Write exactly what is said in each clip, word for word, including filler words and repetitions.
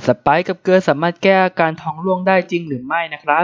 สไปซ์กับเกลือสามารถแก้อาการท้องร่วงได้จริงหรือไม่นะครับ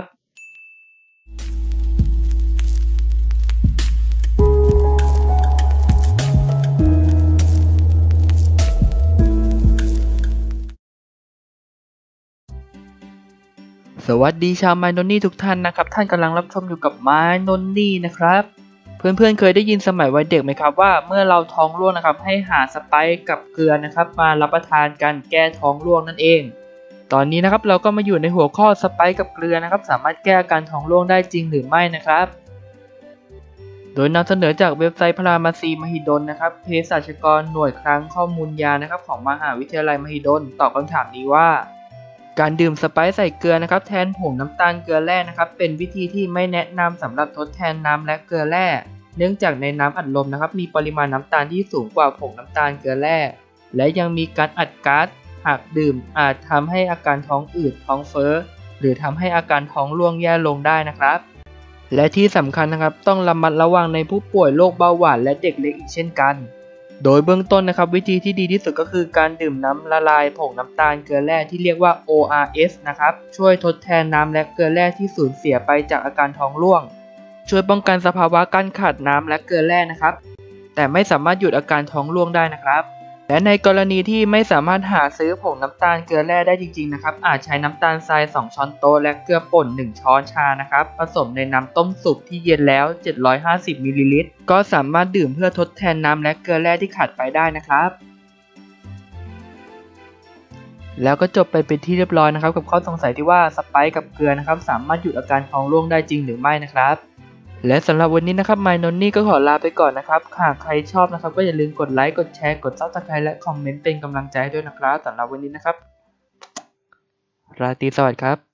สวัสดีชาวไมโนนี่ทุกท่านนะครับท่านกำลังรับชมอยู่กับไมโนนี่นะครับเพื่อนๆเคยได้ยินสมัยวัยเด็กไหมครับว่าเมื่อเราท้องร่วงนะครับให้หาสไปซ์กับเกลือนะครับมารับประทานกันแก้ท้องร่วงนั่นเองตอนนี้นะครับเราก็มาอยู่ในหัวข้อสไปซ์กับเกลือนะครับสามารถแก้อาการท้องร่วงได้จริงหรือไม่นะครับโดยนำเสนอจากเว็บไซต์พารามาซีมหิดลนะครับเภสัชกรหน่วยคลังข้อมูลยานะครับของมหาวิทยาลัยมหิดลตอบคำถามนี้ว่าการดื่มสไปซ์ใส่เกลือนะครับแทนผงน้ำตาลเกลือแร่นะครับเป็นวิธีที่ไม่แนะนำสำหรับทดแทนน้ำและเกลือแร่เนื่องจากในน้ำอัดลมนะครับมีปริมาณน้ำตาลที่สูงกว่าผงน้ำตาลเกลือแร่และยังมีการอัดก๊าซหากดื่มอาจทำให้อาการท้องอืดท้องเฟ้อหรือทำให้อาการท้องร่วงแย่ลงได้นะครับและที่สำคัญนะครับต้องระมัดระวังในผู้ป่วยโรคเบาหวานและเด็กเล็กอีกเช่นกันโดยเบื้องต้นนะครับวิธีที่ดีที่สุดก็คือการดื่มน้ำละลายผงน้ำตาลเกลือแร่ที่เรียกว่า โอ อาร์ เอส นะครับช่วยทดแทนน้ำและเกลือแร่ที่สูญเสียไปจากอาการท้องร่วงช่วยป้องกันสภาวะการขาดน้ำและเกลือแร่นะครับแต่ไม่สามารถหยุดอาการท้องร่วงได้นะครับและในกรณีที่ไม่สามารถหาซื้อผงน้ำตาลเกลือแร่ได้จริงๆนะครับอาจใช้น้ำตาลทรายสองช้อนโต๊ะและเกลือป่นหนึ่งช้อนชานะครับผสมในน้ำต้มสุกที่เย็นแล้วเจ็ดร้อยห้าสิบมิลลิลิตรก็สามารถดื่มเพื่อทดแทนน้ำและเกลือแร่ที่ขาดไปได้นะครับแล้วก็จบไปเป็นที่เรียบร้อยนะครับกับข้อสงสัยที่ว่าสไปซ์กับเกลือนะครับสามารถหยุดอาการท้องร่วงได้จริงหรือไม่นะครับและสำหรับวันนี้นะครับไมโนนี่ก็ขอลาไปก่อนนะครับหากใครชอบนะครับก็อย่าลืมกดไลค์กดแชร์กดซับสไครป์และคอมเมนต์เป็นกำลังใจให้ด้วยนะครับสำหรับวันนี้นะครับราตรีสวัสดิ์ครับ